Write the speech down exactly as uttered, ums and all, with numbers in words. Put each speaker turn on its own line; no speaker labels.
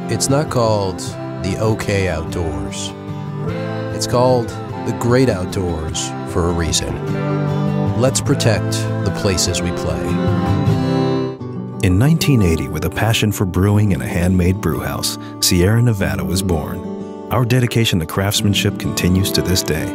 It's not called the okay outdoors. It's called the great outdoors for a reason. Let's protect the places we play.
In nineteen eighty, with a passion for brewing and a handmade brewhouse, Sierra Nevada was born. Our dedication to craftsmanship continues to this day.